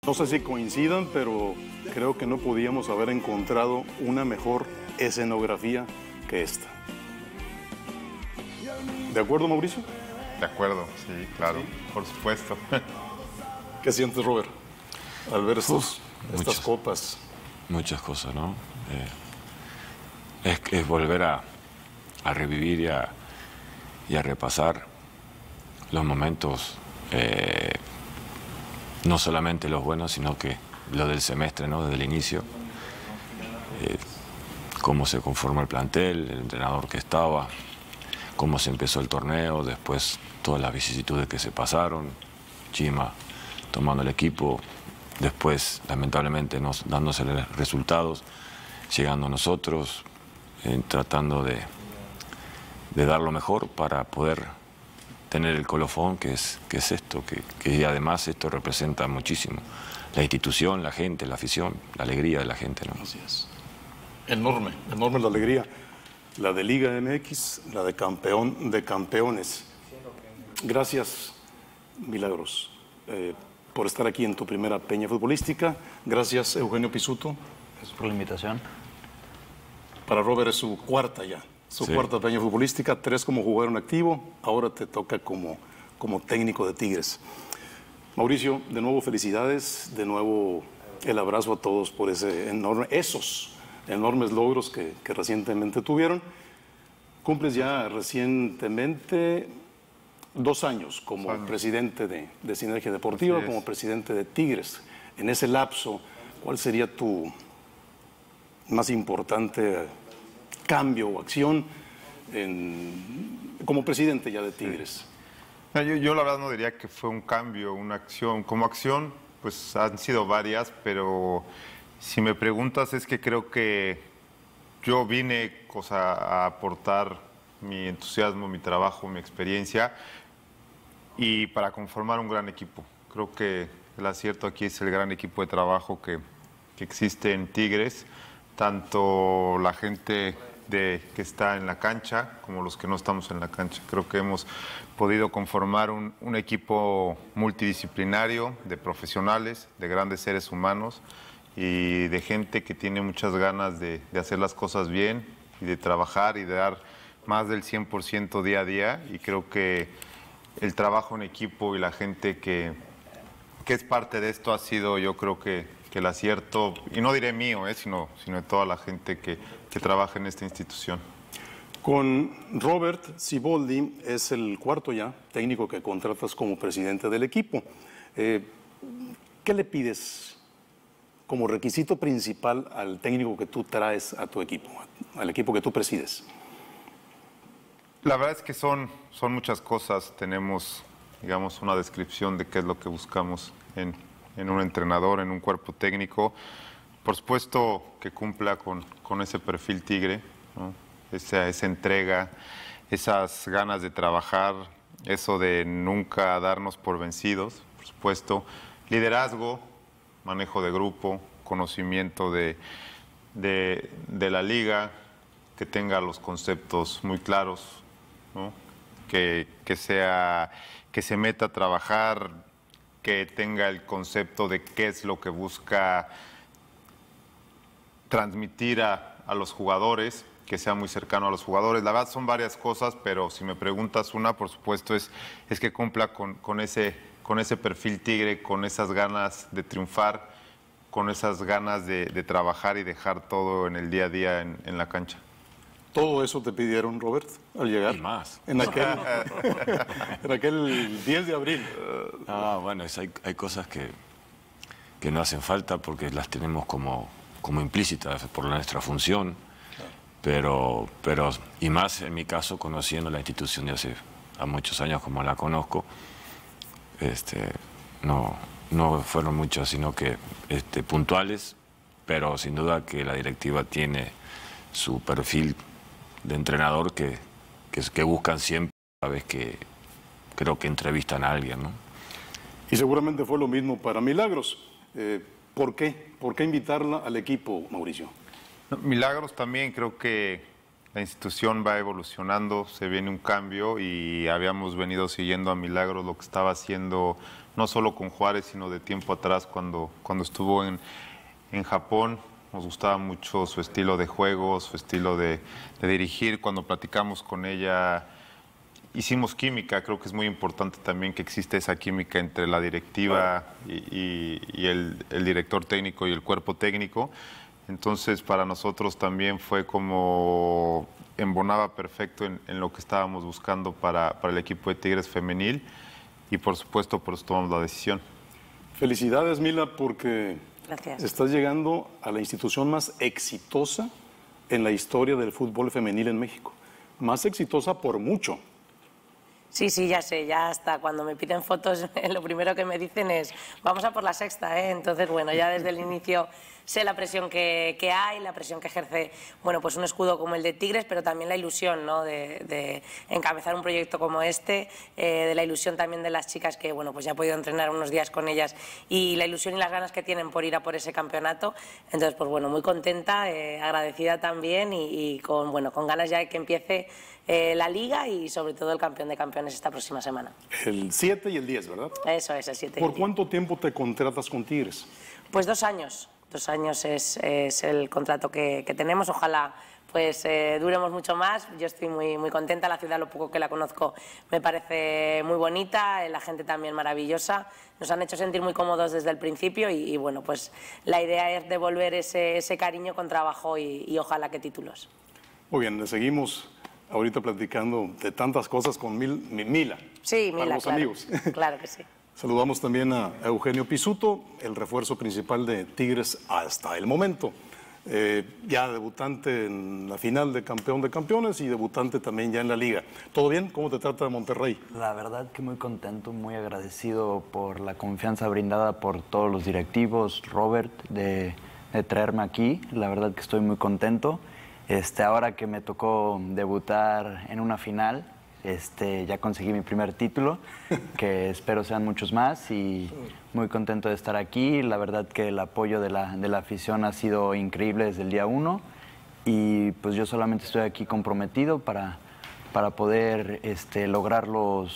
No sé si coincidan, pero creo que no podíamos haber encontrado una mejor escenografía que esta. ¿De acuerdo, Mauricio? De acuerdo, sí, claro, ¿sí? Por supuesto. ¿Qué sientes, Robert, al ver estas copas? Muchas cosas, ¿no? Es volver a revivir y a repasar los momentos, no solamente los buenos, sino que lo del semestre, ¿no? Desde el inicio, cómo se conforma el plantel, el entrenador que estaba, cómo se empezó el torneo, después todas las vicisitudes que se pasaron, Chima tomando el equipo, después lamentablemente dándose resultados, llegando a nosotros, tratando de dar lo mejor para poder tener el colofón que es esto, que además esto representa muchísimo. La institución, la gente, la afición, la alegría de la gente, ¿no? Así es. Enorme, enorme la alegría. La de Liga MX, la de campeón de campeones. Gracias, Milagros, por estar aquí en tu primera peña futbolística. Gracias, Eugenio Pizzuto. Gracias por la invitación. Para Robert es su cuarta ya. Su cuarta peña futbolística, 3 como jugador en activo, ahora te toca como técnico de Tigres. Mauricio, de nuevo felicidades, de nuevo el abrazo a todos por esos enormes logros que recientemente tuvieron. Cumples ya recientemente 2 años como presidente de Sinergia Deportiva, como presidente de Tigres. En ese lapso, ¿cuál sería tu más importante cambio o acción como presidente ya de Tigres? Yo la verdad no diría que fue un cambio, una acción. Como acción, pues han sido varias, pero si me preguntas es que creo que yo vine a aportar mi entusiasmo, mi trabajo, mi experiencia y para conformar un gran equipo. Creo que el acierto aquí es el gran equipo de trabajo que existe en Tigres, tanto la gente que está en la cancha como los que no estamos en la cancha. Creo que hemos podido conformar un equipo multidisciplinario de profesionales, de grandes seres humanos y de gente que tiene muchas ganas de hacer las cosas bien y de trabajar y de dar más del 100% día a día. Y creo que el trabajo en equipo y la gente que es parte de esto ha sido, yo creo que el acierto, y no diré mío, sino de toda la gente que trabaja en esta institución. Con Robert Siboldi es el cuarto ya técnico que contratas como presidente del equipo. ¿Qué le pides como requisito principal al técnico que tú traes a tu equipo, al equipo que tú presides? La verdad es que son muchas cosas. Tenemos, digamos, una descripción de qué es lo que buscamos en un entrenador, en un cuerpo técnico. Por supuesto que cumpla con ese perfil tigre, ¿no? Esa entrega, esas ganas de trabajar, eso de nunca darnos por vencidos, por supuesto. Liderazgo, manejo de grupo, conocimiento de la liga, que tenga los conceptos muy claros, ¿no? Que se meta a trabajar, que tenga el concepto de qué es lo que busca transmitir a los jugadores, que sea muy cercano a los jugadores. La verdad son varias cosas, pero si me preguntas una, por supuesto, es que cumpla con ese perfil tigre, con esas ganas de triunfar, con esas ganas de trabajar y dejar todo en el día a día en la cancha. ¿Todo eso te pidieron, Robert, al llegar? Y más. En aquel 10 de abril. Bueno, hay cosas que no hacen falta porque las tenemos como implícitas por nuestra función, pero y más en mi caso, conociendo la institución de hace muchos años como la conozco, no fueron muchas, sino que puntuales, pero sin duda que la directiva tiene su perfil de entrenador que buscan siempre cada vez que creo que entrevistan a alguien, ¿no? Y seguramente fue lo mismo para Milagros. ¿Por qué? ¿Por qué invitarla al equipo, Mauricio? Milagros también, creo que la institución va evolucionando, se viene un cambio y habíamos venido siguiendo a Milagros lo que estaba haciendo no solo con Juárez, sino de tiempo atrás cuando estuvo en Japón. Nos gustaba mucho su estilo de juego, su estilo de dirigir. Cuando platicamos con ella, hicimos química. Creo que es muy importante también que existe esa química entre la directiva y el director técnico y el cuerpo técnico. Entonces, para nosotros también fue como embonaba perfecto en lo que estábamos buscando para el equipo de Tigres femenil y, por supuesto, por eso tomamos la decisión. Felicidades, Mila, porque Gracias. estás llegando a la institución más exitosa en la historia del fútbol femenil en México. Más exitosa por mucho. Sí, sí, ya sé, ya hasta cuando me piden fotos lo primero que me dicen es vamos a por la sexta, ¿eh? Entonces, bueno, ya desde el inicio sé la presión que hay, la presión que ejerce, bueno, pues un escudo como el de Tigres, pero también la ilusión, ¿no?, de encabezar un proyecto como este, de la ilusión también de las chicas que, bueno, pues ya he podido entrenar unos días con ellas y la ilusión y las ganas que tienen por ir a por ese campeonato. Entonces, pues bueno, muy contenta, agradecida también y con, bueno, con ganas ya de que empiece la Liga y sobre todo el campeón de campeones esta próxima semana. El 7 y el 10, ¿verdad? Eso es, el 7 y el ¿Por 10. cuánto tiempo te contratas con Tigres? Pues 2 años. 2 años es el contrato que tenemos. Ojalá pues duremos mucho más. Yo estoy muy contenta. La ciudad, lo poco que la conozco, me parece muy bonita. La gente también maravillosa. Nos han hecho sentir muy cómodos desde el principio y bueno, pues la idea es devolver ese cariño con trabajo y ojalá que títulos. Muy bien, le seguimos ahorita platicando de tantas cosas con Mila. Sí, para Mila, los claro. amigos. Claro que sí. Saludamos también a Eugenio Pizzuto, el refuerzo principal de Tigres hasta el momento. Ya debutante en la final de Campeón de Campeones y debutante también ya en la Liga. ¿Todo bien? ¿Cómo te trata Monterrey? La verdad que muy contento, muy agradecido por la confianza brindada por todos los directivos, Robert, de traerme aquí. La verdad que estoy muy contento. Ahora que me tocó debutar en una final, ya conseguí mi primer título, que espero sean muchos más y muy contento de estar aquí. La verdad que el apoyo de la afición ha sido increíble desde el día 1 y pues yo solamente estoy aquí comprometido para poder lograr los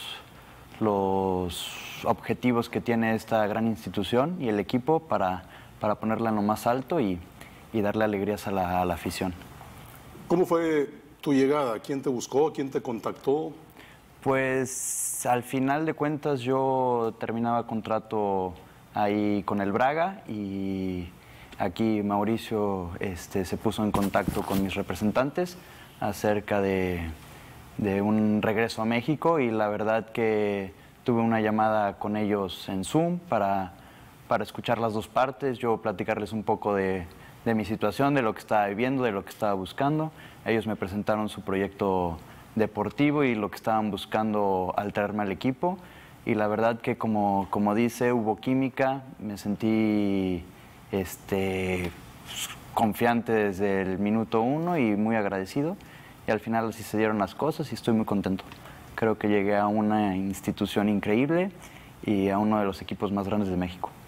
objetivos que tiene esta gran institución y el equipo para ponerla en lo más alto y darle alegrías a la afición. ¿Cómo fue tu llegada? ¿Quién te buscó? ¿Quién te contactó? Pues al final de cuentas yo terminaba contrato ahí con el Braga y aquí Mauricio se puso en contacto con mis representantes acerca de un regreso a México y la verdad que tuve una llamada con ellos en Zoom para escuchar las dos partes, yo platicarles un poco de mi situación, de lo que estaba viviendo, de lo que estaba buscando. Ellos me presentaron su proyecto deportivo y lo que estaban buscando al traerme al equipo. Y la verdad que como dice, hubo química, me sentí confiante desde el minuto 1 y muy agradecido. Y al final así se dieron las cosas y estoy muy contento. Creo que llegué a una institución increíble y a uno de los equipos más grandes de México.